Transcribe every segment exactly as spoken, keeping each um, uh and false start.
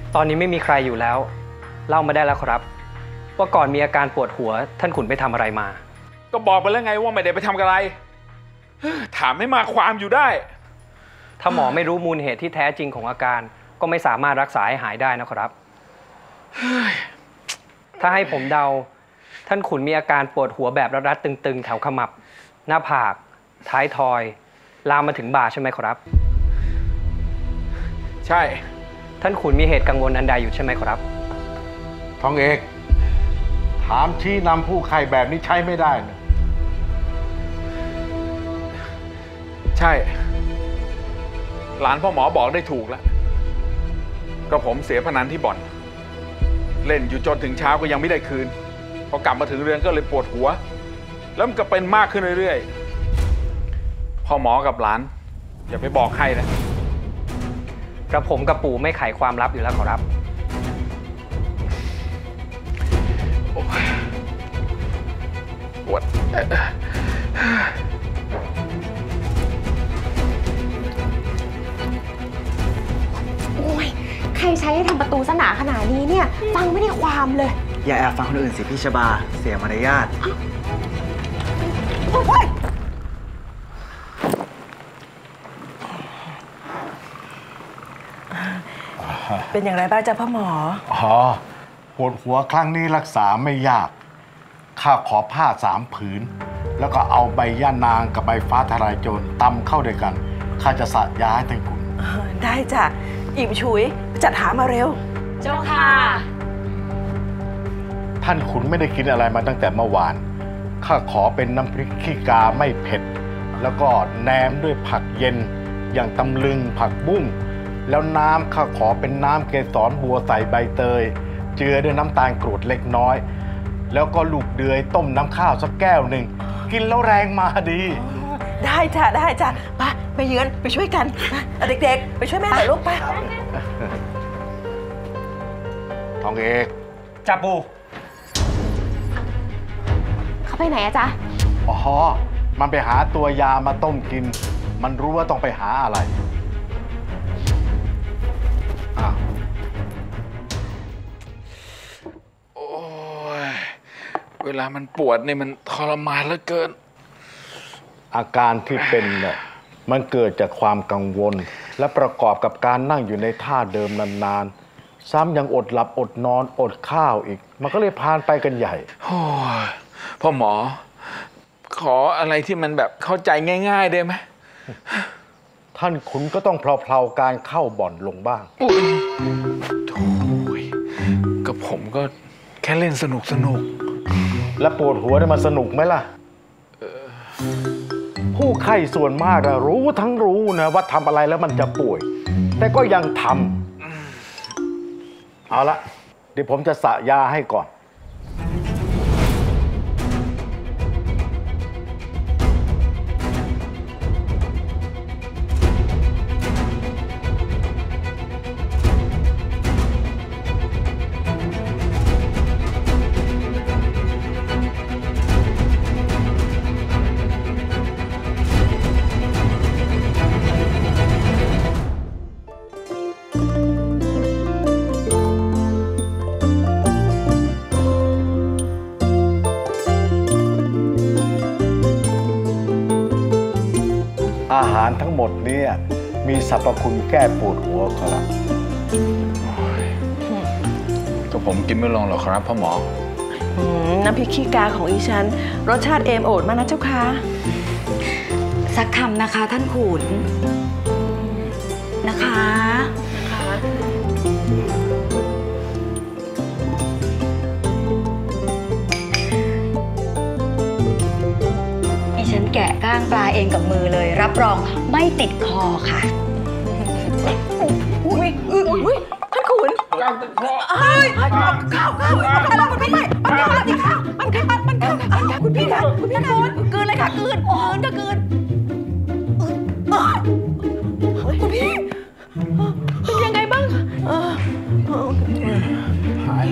ตอนนี้ไม่มีใครอยู่แล้วเล่ามาได้แล้วครับว่าก่อนมีอาการปวดหัวท่านขุนไปทำอะไรมาก็บอกไปแล้วไงว่าไม่ได้ไปทำอะไรถามให้มาความอยู่ได้ถ้าหมอไม่รู้มูลเหตุที่แท้จริงของอาการก็ไม่สามารถรักษาให้หายได้นะครับถ้าให้ผมเดาท่านขุนมีอาการปวดหัวแบบรัดๆตึงๆแถวขมับหน้าผากท้ายทอยลามมาถึงบ่าใช่ไหมครับใช่ท่านขุนมีเหตุกังวลอันใดอยู่ใช่ไหมครับทองเอกถามชี้นำผู้ไข้แบบนี้ใช้ไม่ได้นะใช่หลานพ่อหมอบอกได้ถูกแล้วก็ผมเสียพนันที่บ่อนเล่นอยู่จนถึงเช้าก็ยังไม่ได้คืนพอกลับมาถึงเรือนก็เลยปวดหัวแล้วมันก็เป็นมากขึ้นเรื่อยๆพ่อหมอกับหลานอย่าไปบอกใครนะกระผมกับปู่ไม่ไขความลับอยู่แล้วครับปวดโอ้ยใครใช้ให้ทำประตูสนาขนาดนี้เนี่ยฟังไม่ได้ความเลยอย่าแอบฟังคนอื่นสิพี่ชบาเสียมารยาทเป็นอย่างไรบ้างจ๊ะพ่อหมออ๋อปวดหัวครั้งนี้รักษาไม่ยากข้าขอผ้าสามผืนแล้วก็เอาใบย่านางกับใบฟ้าทลายโจรตำเข้าด้วยกันข้าจะสะยาให้ท่านขุนได้จ้ะอิ่มฉุยจัดหามาเร็วเจ้าค่ะท่านขุนไม่ได้กินอะไรมาตั้งแต่เมื่อวานข้าขอเป็นน้ำพริกขี้กาไม่เผ็ดแล้วก็แหนมด้วยผักเย็นอย่างตำลึงผักบุ้งแล้วน้ำข้าขอเป็นน้ำเกสรบัวใส่ใบเตยเจือด้วยน้ำตาลกรวดเล็กน้อยแล้วก็ลูกเดือยต้มน้ำข้าวสักแก้วหนึ่งกินแล้วแรงมาดีได้จ้ะได้จ้ะไปไปเยือนไปช่วยกันเด็กๆไปช่วยแม่หน่อยลูกไปทองเอกจับปูเขาไปไหนอะจ๊ะอ๋อมันไปหาตัวยามาต้มกินมันรู้ว่าต้องไปหาอะไรอ้าวโอ้ยเวลามันปวดเนี่ยมันทรมานเหลือเกินอาการที่เป็นเนี่ยมันเกิดจากความกังวลและประกอบกับการนั่งอยู่ในท่าเดิมนานๆซ้ำยังอดหลับอดนอนอดข้าวอีกมันก็เลยพานไปกันใหญ่โอ้ยพ่อหมอขออะไรที่มันแบบเข้าใจง่ายๆได้ไหมท่านขุนก็ต้องเพลาๆการเข้าบ่อนลงบ้างอุ้ยโถ่กับผมก็แค่เล่นสนุกสนุกแล้วปวดหัวได้มาสนุกไหมล่ะผู้ไข้ส่วนมากรู้ทั้งรู้นะว่าทำอะไรแล้วมันจะป่วยแต่ก็ยังทำเอาละเดี๋ยวผมจะสะยาให้ก่อนอาหารทั้งหมดนี้มีสรรพคุณแก้ปวดหัวครับก็ผมกินไม่ลงหรอกครับพ่อหมอน้ำพริกขี้กาของอีฉันรสชาติเอมโอดมากนะเจ้าค่ะสักคำนะคะท่านขุนนะคะฉันแกะก้างปลาเองกับมือเลยรับรองไม่ติดคอค่ะอุ้ยอุ้ยท่านขุนก้างติดคอเฮ้ยข้าวข้าวข้าวแล้วคุณพี่ไม่มันข้าวแล้วดิข้าวมันข้าวมันข้าวคุณพี่ค่ะคุณพี่ขุนกลืนเลยค่ะกลืนกลืนก็กลืนคุณพี่เป็นยังไงบ้างหาย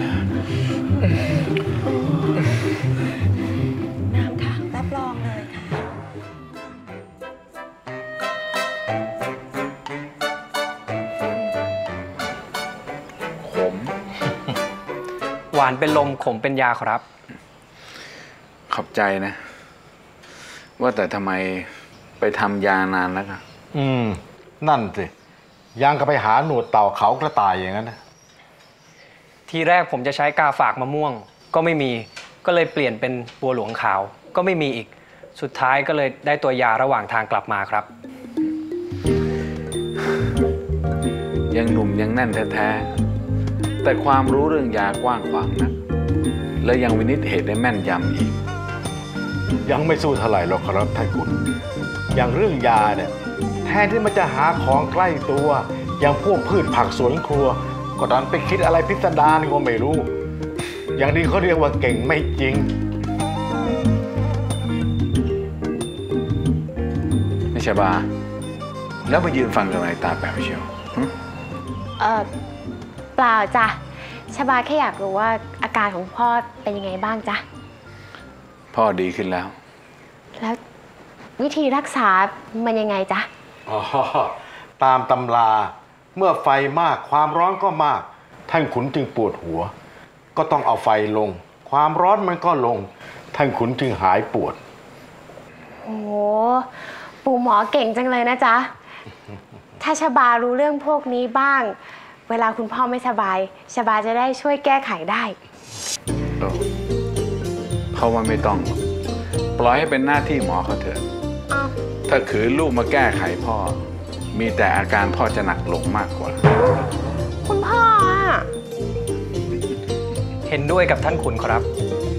น้ำค่ะรับรองเลยค่ะคหวานเป็นลมขมเป็นยาครับขอบใจนะ ว่าแต่ทำไมไปทำยานานแล้วกันอืม นั่นสิยังก็ไปหาหนวดเต่าเขากระต่ายอย่างนั้นนะทีแรกผมจะใช้กาฝากมะม่วง ก็ไม่มีก็เลยเปลี่ยนเป็นบัวหลวงขาว ก็ไม่มีอีกสุดท้ายก็เลยได้ตัวยาระหว่างทางกลับมาครับยังหนุ่มยังแน่นแท้ๆแต่ความรู้เรื่องยากว้างขวางนะและยังวินิจเหตุได้แม่นยำอีกยังไม่สู้เท่าไหร่หรอกครับท่านคุณอย่างเรื่องยาเนี่ยแทนที่มันจะหาของใกล้ตัวอย่างพวกพืชผักสวนครัวก็ดันไปคิดอะไรพิสดารก็ไม่รู้ อย่างนี้เขาเรียกว่าเก่งไม่จริงไม่ใช่บาแล้วมายืนฟังกันอะไรตาแป๋วเชียวหึเออเปล่าจ้ะชบาแค่อยากรู้ว่าอาการของพ่อเป็นยังไงบ้างจ๊ะพ่อดีขึ้นแล้วแล้ววิธีรักษามันยังไงจ๊ะอ๋อตามตำราเมื่อไฟมากความร้อนก็มากท่านขุนจึงปวดหัว ก็ต้องเอาไฟลง ความร้อนมันก็ลงท่านขุนจึงหายปวดโอ้ปู่หมอเก่งจังเลยนะจ๊ะ ถ้าชบารู้เรื่องพวกนี้บ้าง เวลาคุณพ่อไม่สบายชบาจะได้ช่วยแก้ไขได้เพราะว่าไม่ต้องหรอกปล่อยให้เป็นหน้าที่หมอเขาเถอะอ้าวถ้าขืนลูกมาแก้ไขพ่อ มีแต่อาการพ่อจะหนักลงมากกว่าคุณพ่ออะเห็นด้วยกับท่านขุนครับ